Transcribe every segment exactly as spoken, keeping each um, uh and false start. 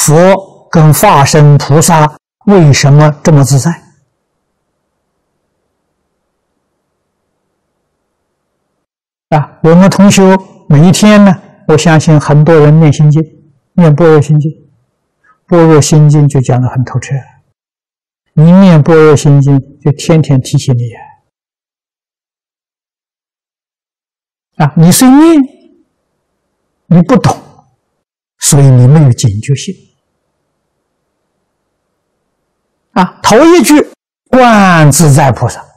佛跟化身菩萨为什么这么自在？啊，我们同修每一天呢，我相信很多人念心经，念般若心经，般若心经就讲得很透彻。你念般若心经，就天天提醒你啊，你是念，你不懂，所以你没有警觉性啊。头一句观自在菩萨，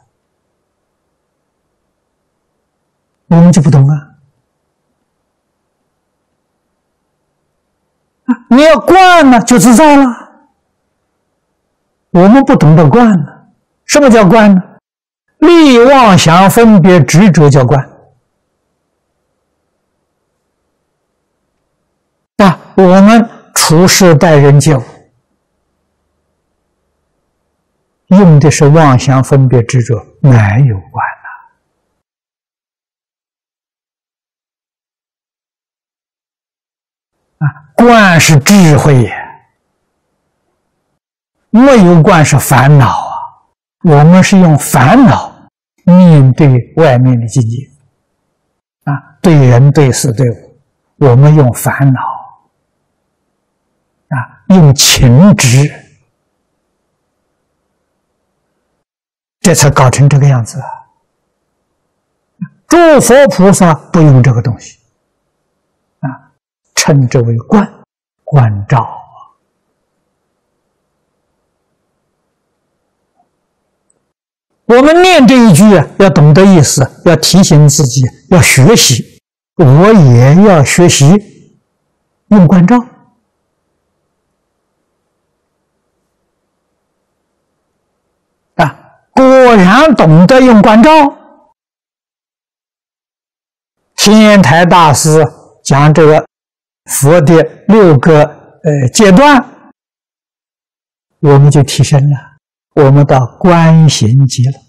我们就不懂啊。啊，你要观呢，就自在了。我们不懂得观呢，什么叫观呢？立妄想分别执着叫观。啊，我们处事待人接物，用的是妄想分别执着，哪有观呢？啊，观是智慧也，没有观是烦恼啊。我们是用烦恼面对外面的境界啊，对人对事对物，我们用烦恼啊，用情执，这才搞成这个样子啊。诸佛菩萨不用这个东西啊，称之为观，观照。我们念这一句啊，要懂得意思，要提醒自己，要学习。我也要学习用观照啊！果然懂得用观照。天台大师讲这个佛的六个呃阶段，我们就提升了。我们到观行级了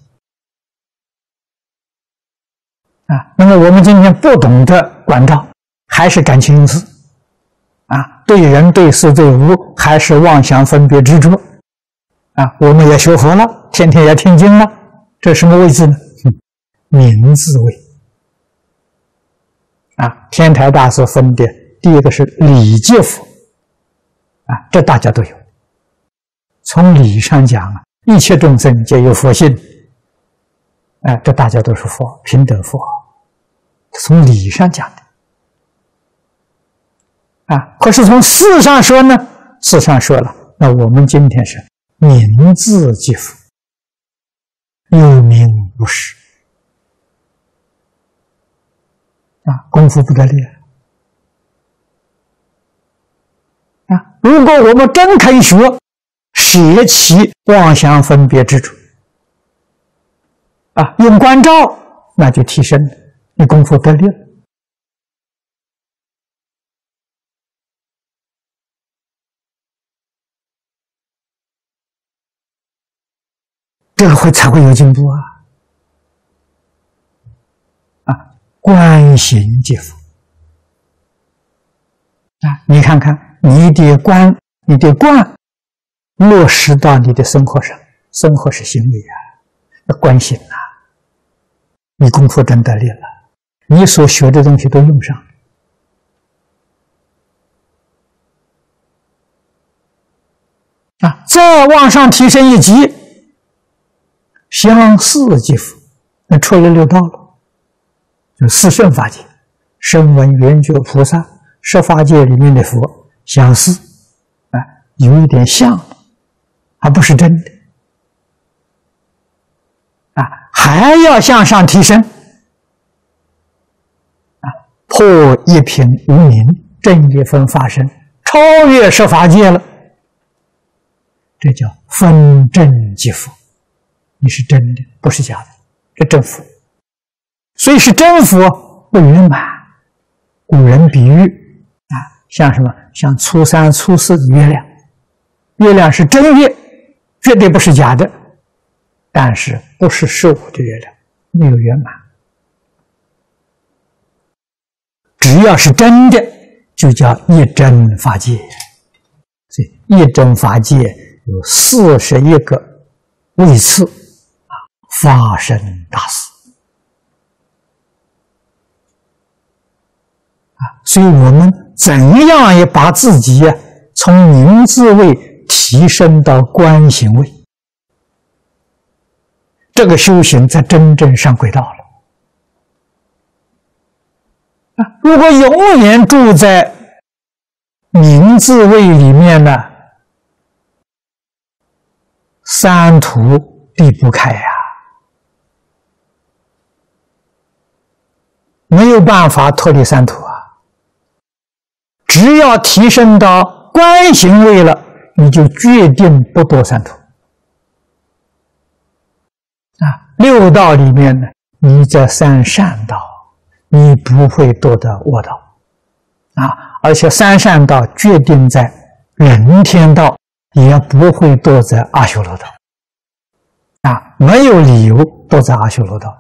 啊！那么我们今天不懂得观照，还是感情用事啊，对人对事对物还是妄想分别执着啊！我们也学佛了，天天也听经了，这什么位置呢？名字位啊！天台大师分别，第一个是理解佛啊，这大家都有。从理上讲啊，一切众生皆有佛性，哎，这大家都是佛，平等佛，从理上讲的啊。可是从事上说呢，事上说了，那我们今天是名字即佛，有名无实啊，功夫不得了啊！如果我们真肯学，舍弃妄想分别执着啊，用观照，那就提升了，你功夫得力了。这个会才会有进步啊！啊，观行即佛啊！你看看你的观，你的观。落实到你的生活上，生活是行为啊，要观行啊，你功夫真得力了，你所学的东西都用上啊，再往上提升一级，相似即佛，那出了六道了，就四圣法界，声闻缘觉菩萨，十法界里面的佛相似啊，有一点像。还不是真的啊，还要向上提升啊，破一品无明，正一分法身，超越十法界了，这叫分真即佛。你是真的，不是假的，这真佛。所以是真佛不圆满。古人比喻啊，像什么？像初三、初四的月亮，月亮是真月。绝对不是假的，但是不是十五的月亮，没有圆满。只要是真的，就叫一真法界。 所以一真法界有四十一个位次啊，发生大事啊，所以我们怎样也把自己呀、啊、从名字位提升到观行位，这个修行才真正上轨道了啊！如果永远住在名字位里面呢，三途离不开呀、啊，没有办法脱离三途啊！只要提升到观行位了，你就决定不堕三途啊！六道里面呢，你在三善道，你不会堕得恶道啊！而且三善道决定在人天道，也不会堕在阿修罗道啊！没有理由堕在阿修罗道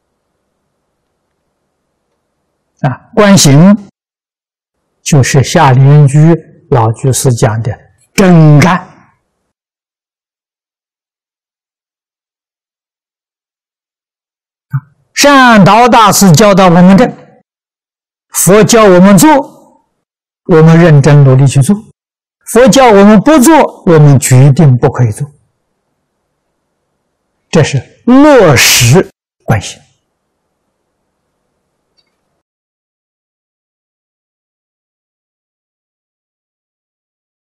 啊！观行就是下莲居老居士讲的真干。善导大师教导我们的，佛教我们做，我们认真努力去做；佛教我们不做，我们决定不可以做。这是落实观行。